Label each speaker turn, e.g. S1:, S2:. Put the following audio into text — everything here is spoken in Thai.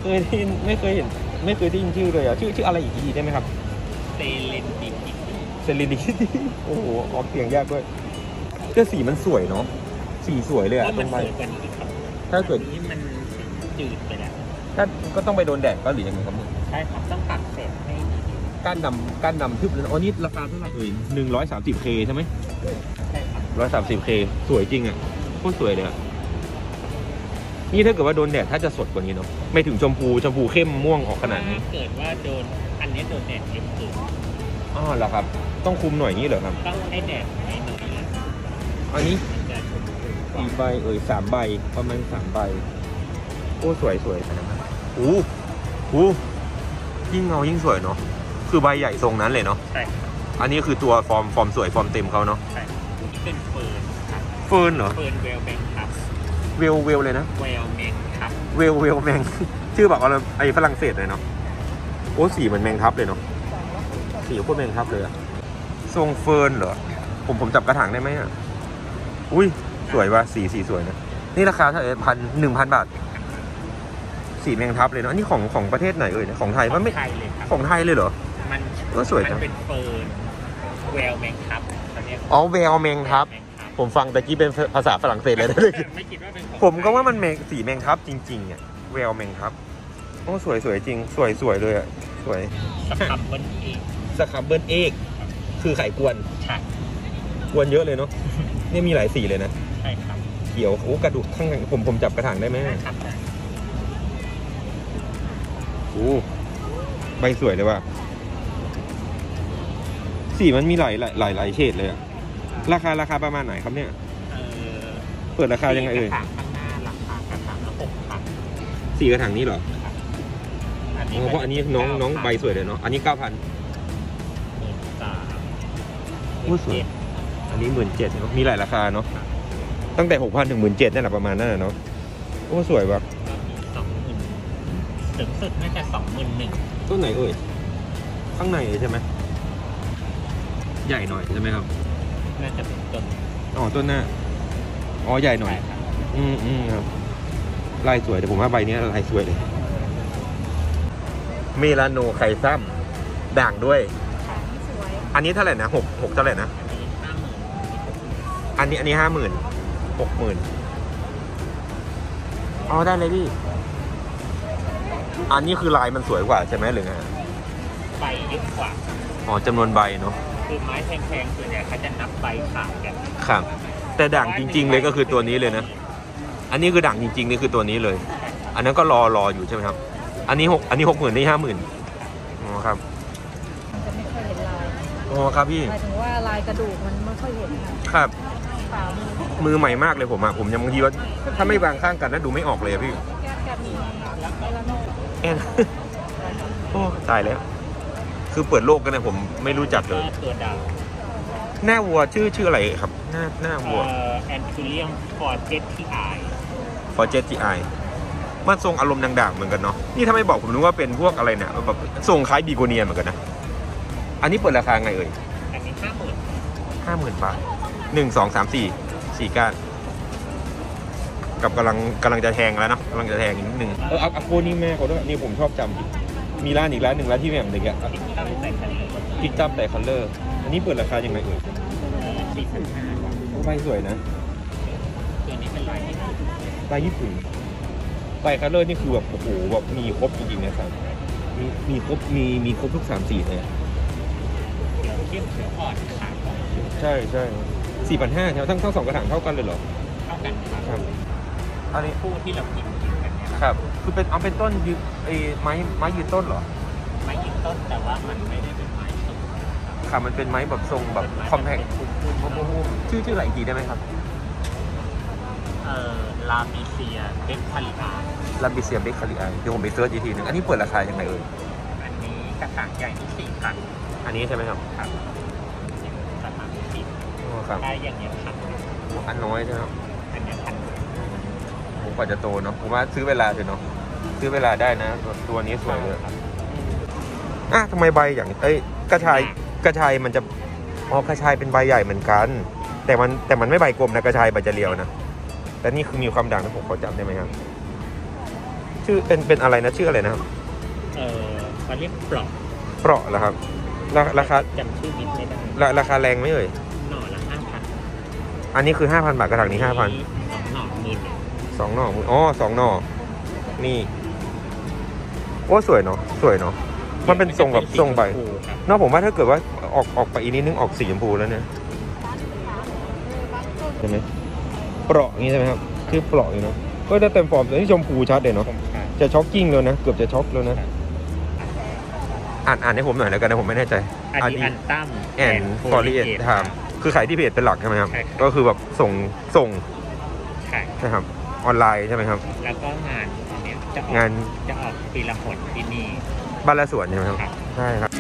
S1: ยได้ยินไม่เคยเห็นไม่เคยได้ยินชื่อเลยอ่ะชื่ออะไรอีกทีได้ไหมครับ
S2: เซเลนดิตี้
S1: เซเลนดิตี้โอ้โหออกเสียงยากด้วยแต่สีมันสวยเนาะสีสวยเลยอ่ะตรงใบถ้าเกิด
S2: นี้มันจืดไปแล้ว
S1: ถ้าก็ต้องไปโดนแดดก็หรือยังไงครับ
S2: ใช่ครับต้องปักเสร็จให้
S1: ก้านดำทึบเลยอ๋อนี่ราคาเท่าไหร่130K ใช่ไหม
S2: ใช่ครับ
S1: 130K สวยจริงอ่ะโคตรสวยเลยอ่ะนี่ถ้าเกิดว่าโดนแดดถ้าจะสดกว่านี้เนาะไม่ถึงชมพูเข้มม่วงออกขนาดนี้
S2: เกิดว่าโดนอันนี้โดนแดดเยอะเกิน
S1: อ๋อเหรอครับต้องคุมหน่อยนี้เหรอครับ
S2: ต้องให้แดดหน่อย
S1: อันนี้4 ใบ3 ใบประมาณ3 ใบโอ้สวยนะครับยิ่งเงายิ่งสวยเนาะคือใบใหญ่ทรงนั้นเลยเนาะ
S2: ใช่
S1: อันนี้คือตัวฟอร์มสวยฟอร์มเต็มเขาเนาะ
S2: ใช่เป็นเฟิร์นครับ
S1: เฟิร์นเหรอ
S2: เฟิร์นเวลแมงครับ
S1: เวลเลยนะ
S2: เวลแมงครับ
S1: เวลแมงชื่อแบบอะไรไอ้ฝรั่งเศสเลยเนาะโอ้สีเหมือนแมงทับเลยเนาะสีโคตรแมงทับเลยอะทรงเฟิร์นเหรอผมจับกระถางได้ไหมอ่ะอุ้ยสวยว่ะสีสวยนะนี่ราคาเท่าไหร่1,000 บาทสีแมงทับเลยเนาะนี่ของประเทศไหนเนี่ยของไทยมันไม่ของไทยเลยเหรอ
S2: มัน
S1: ก็สวยจัง
S2: เป็นเฟิร์นเวลแมงทับ
S1: อ๋อเวลแมงทับผมฟังตะกี้เป็นภาษาฝรั่งเศสเลยนะ
S2: ไม่คิดว่าเป็น
S1: ผมก็ว่ามันสีแมงทับจริงๆอ่ะเวลแมงทับโอ้สวยจริงสวยเลยอ่ะสวย
S2: สครับเบิ
S1: ลเอกคือไข่กวน
S2: ใช่
S1: กวนเยอะเลยเนาะนี่มีหลายสีเลยนะ
S2: ใช่ครับ
S1: เขียวโอ้กระดูกข้างผมจับกระถางได้ไหม
S2: ครับ
S1: โอ้ใบสวยเลยว่ะสีมันมีหลายเฉดเลยอะราคาประมาณไหนครับเนี่ยเปิดราคายังไง
S2: ข้างหน้าราคากระถางละ6,000
S1: 4 กระถางนี้เหรอเพราะอันนี้น้องใบสวยเลยเนาะอันนี้ 9,000โอ้สวยอันนี้ 17,000เนาะมีหลายราคาเนาะตั้งแต่ 6,000 ถึง 17,000นั่นแหละประมาณนั้นเนาะโอ้สวยว่ะ
S2: ถึงสุดน่าจะ21,000
S1: ต้นไหนข้างในใช่ไหมใหญ่หน่อยใช่ไหมครับ
S2: น่าจะเป็นต้น
S1: ต้นหน้าใหญ่หน่อยครับลายสวยแต่ผมว่าใบนี้ลายสวยเลยเมลาโนไข่ซ้ำด่างด้วยอันนี้เท่าไหร่นะ6เท่าไหร่นะอันนี้50,000 60,000ได้เลยพี่อันนี้คือลายมันสวยกว่าใช่ไหมหรือไง
S2: ใบเยอะกว่า
S1: จำนวนใบเนาะ
S2: คือไม้แพงๆส่วนใหญ่เขาจะนับใบขายกัน
S1: ครับแต่ด่างจริงๆเลยก็คือตัวนี้เลยนะอันนี้คือด่างจริงๆนี่คือตัวนี้เลยอันนั้นก็รออยู่ใช่ไหมครับอันนี้60,000นี่50,000ครับ
S3: มันจะไม่ค่อยเห็นลาย
S1: ครับพี่
S3: หมายถึงว่าลายกระดูกมันไม่ค่อยเห็น
S1: ครับมือใหม่มากเลยผมยังบางทีว่าถ้าไม่วางข้างกันน่าดูไม่ออกเลยพี่โอ้ตายแล้วคือเปิดโลกกันนะผมไม่รู้จักเลย
S2: ตัวดาว
S1: หน้าวัวชื่ออะไรครับหน้าวัว
S2: แอนทูเรียมฟอร์เจต
S1: ที่ไอมันทรงอารมณ์ด่างๆเหมือนกันเนาะนี่ถ้าไม่บอกผมนึกว่าเป็นพวกอะไรเนี่ยแบบทรงคล้ายบีโกเนียเหมือนกันนะอันนี้เปิดราคาไง
S2: อันนี้
S1: 50,000 บาท1 2 3 4 ก้านกับกำลังจะแทงแล้วเนาะกำลังจะแทงนิดนึงอาโกนี่แม่เขาด้วยนี่ผมชอบจำมีร้านอีกร้านหนึ่งร้านที่แม่ผมเลยอะพิกตัมแต่คัลเลอร์อันนี้เปิดราคายังไง
S2: 4,500
S1: ใบสวยนะ
S2: ตัวนี้เป็นล
S1: ายญี่ปุ่นใบคัลเลอร์นี่คือแบบโอ้โหแบบมีครบจริงๆนะครับมีครบทุก3 สีเลย
S2: เขียวอ่อน
S1: ใช่ 4,500ทั้ง2 กระถางเท่ากันเลยเหรอ
S2: เท่ากันครับ
S1: อันนี้
S2: คู่ที่เรากินกันเนี่ย
S1: ครับคือเป็นต้นยืนไม้ยืนต้นเหรอ
S2: ไม้ยืนต้นแต่ว่ามันไม่ได้เป็นไม้ต้น
S1: ค่ะมันเป็นไม้แบบทรงแบบคอมแพคชื่ออะไรอีกทีได้ไหมครับ
S2: ลาบิเซียเบคคาริอา
S1: เดี๋ยวผมไปเซิร์ชอีกทีนึงอันนี้เปิดราคายังไง
S2: อันนี้กระถางใหญ่ที่4,000
S1: อันนี้ใช่ไหมครับ
S2: ครับกระถางที่4,000ได้อย่างเงี้ยครับ
S1: อันน้อยใช่ไหมครับ
S2: อันนี้1,000
S1: ผมกว่าจะโตเนาะผมว่าซื้อเวลาเถอะเนาะซื้อเวลาได้นะตัวนี้สวยเลยทำไมใบอย่างกระชายมันจะกระชายเป็นใบใหญ่เหมือนกันแต่มันไม่ใบกลมนะกระชายใบจะเรียวนะแต่นี่คือมีความด่างนะผมขอจับได้ไหมครับชื่อเป็นอะไรนะชื่ออะไรนะครับ
S2: เขาเรียกปลอก
S1: เปราะเหรอครับราคา
S2: จำชื่อมิตรไม่ได้
S1: ราคาแรงไหมเอ่ย
S2: หน่อละ5,000
S1: อันนี้คือ 5,000 บาทกระถางนี้ 5,000
S2: 2 หน่อมิล
S1: 2 หน่ออ๋อ2 หน่อนี่โอ้สวยเนาะสวยเนาะมันเป็นทรงแบบทรงใบ
S2: ครับ
S1: นอกผมว่าถ้าเกิดว่าออกไปอีกนิดนึงออกสีชมพูแล้วเนี่ยใช่ไหมเปราะอย่างนี้ใช่ไหมครับคือเปราะอยู่เนาะก็ได้เต็มฟอร์มแต่นี่ชมพูชัดเลยเนาะ
S2: ผมค่ะ
S1: จะช็อกกิ้งแล้วนะเกือบจะช็อกแล้วนะอ่านให้ผมหน่อยแล้วกันนะผมไม่แน่ใจ
S2: อันนี้อันตั้ม
S1: แอนฟอรีเอทไทม์คือขายที่เพจเป็นหลักใช่ไหมครับ
S2: ใช่ครับ
S1: ก็คือแบบส่ง
S2: ค่ะ
S1: นะครับออนไลน์ใช่ไหมครับ
S2: แล้วก็งานอันเนี้ยจะออก
S1: งาน
S2: จะออกปีละหนที่นี่
S1: บ้านละสวนใช่ไหมครับ
S2: ครับ
S1: ใช่ครับ